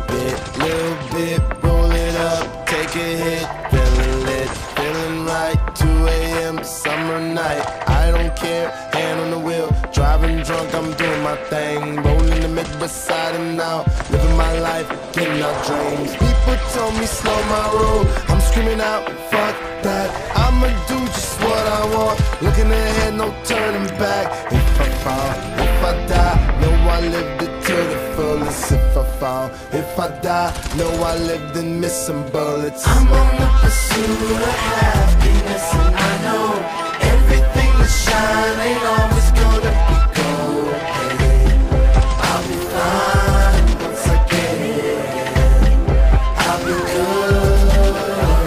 little bit, roll it up, take a hit, feeling lit, feeling right. 2 a.m. summer night, I don't care, hand on the wheel, driving drunk, I'm doing my thing, rolling the Midwest side and out, living my life, getting our dreams. People told me slow my roll, I'm screaming out, fuck that, I'ma do just what I want, looking ahead, no turning back. If I fall, if I die, know I lived it to the fullest. If I fall, if I die, know I lived and missed some bullets. I'm on the pursuit of happiness, and I know everything that shine ain't always gonna be gold. Hey, I'll be fine once I get it. I'll be good.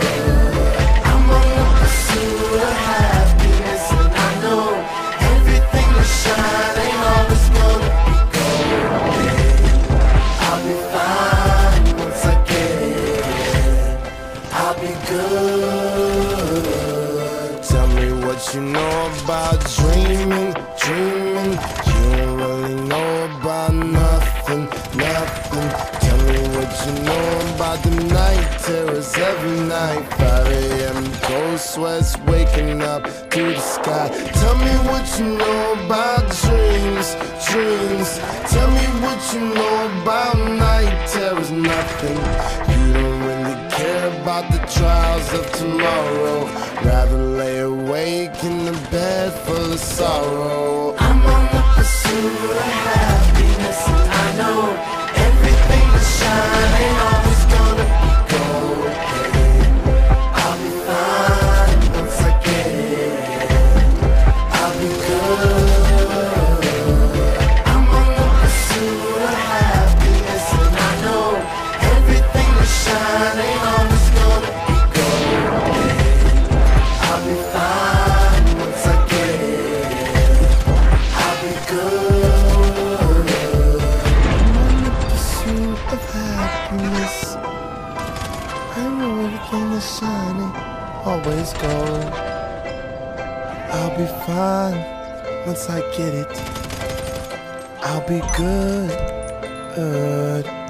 I'm on the pursuit of happiness, and I know everything that shine ain't always gonna be gold. Hey, I'll be fine once I get it. I'll be good. Tell me what you know about dreaming, dreaming. You don't really know about nothing, nothing. Tell me what you know about the night terrors every night. 5 a.m. cold sweats waking up to the sky. Tell me what you know about dreams, dreams. Tell me what you know about night terrors, nothing. You don't really care about the trials of tomorrow. Rather lay awake in the bed full of sorrow. I'm on the pursuit of happiness, and I know everything that shine ain't always gonna be gold. Hey, I'll be fine once I get it. I'll be good. I'm on the pursuit of happiness, and I know everything that shine ain't always gonna be gold. Hey, I'll be fine once I get it. I'll be good. I'm on the pursuit of happiness. I know everything that's shining, always gold. I'll be fine once I get it. I'll be good.